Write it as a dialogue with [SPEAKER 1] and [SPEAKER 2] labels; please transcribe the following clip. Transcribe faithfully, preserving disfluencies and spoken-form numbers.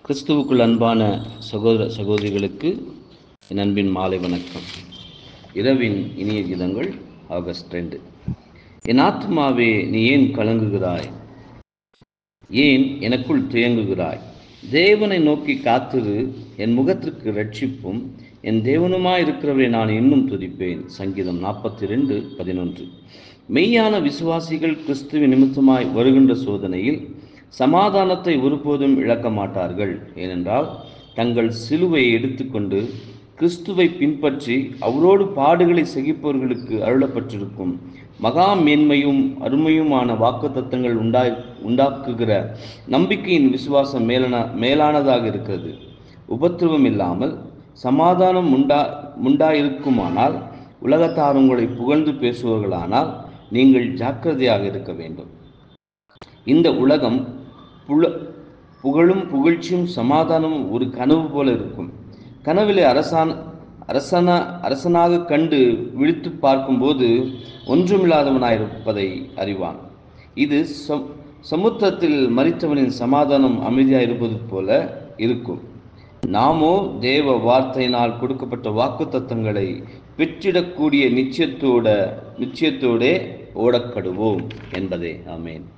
[SPEAKER 1] கிறிஸ்துவுக்குள் அன்பான சகோதர சகோதரிகளுக்கு என் அன்பின் மாலை வணக்கம். இரவின் இனிய கீதங்கள் ஆகஸ்ட் ரெண்டு. என் ஆத்மாவே, நீ ஏன் கலங்குகிறாய்? ஏன் எனக்குள் துயங்குகிறாய்? தேவனை நோக்கி காத்திரு, என் முகத்திற்கு ரட்சிப்பும் என் தேவனுமாயிருக்கிறவரை நான் இன்னும் துதிப்பேன். சங்கீதம் நாற்பத்தி ரெண்டு பதினொன்று. மெய்யான விசுவாசிகள் கிறிஸ்துவின் நிமித்தமாய் வருகின்ற சோதனையில் சமாதானத்தை ஒருபோதும் இழக்க மாட்டார்கள். ஏனென்றால் தங்கள் சிலுவையை எடுத்துக்கொண்டு கிறிஸ்துவை பின்பற்றி அவரோடு பாடுகளை சகிப்பவர்களுக்கு அருளப்பட்டிருக்கும் மகா மேன்மையும் அருமையுமான வாக்குத்தத்தங்கள் உண்டாய் உண்டாக்குகிற நம்பிக்கையின் விசுவாசம் மேலான மேலானதாக இருக்கிறது. உபத்திரவம் இல்லாமல் சமாதானம் உண்டா உண்டாயிருக்குமானால் உலகத்தார் உங்களை புகழ்ந்து பேசுவார்களானால் நீங்கள் ஜாக்கிரதையாக இருக்க வேண்டும். இந்த உலகம் புல புகழும் புகழ்ச்சியும் சமாதானமும் ஒரு கனவு போல இருக்கும். கனவிலே அரசான அரசனா அரசனாக கண்டு விழித்து பார்க்கும்போது ஒன்றுமில்லாதவனாயிருப்பதை அறிவான். இது சமுத்திரத்தில் மரித்தவனின் சமாதானம் அமைதியாயிருப்பது போல இருக்கும். நாமோ தேவ வார்த்தையினால் கொடுக்கப்பட்ட வாக்கு தத்தங்களை பெற்றிடக்கூடிய நிச்சயத்தோட நிச்சயத்தோடே ஓடக்கடுவோம் என்பதே. ஆமேன்.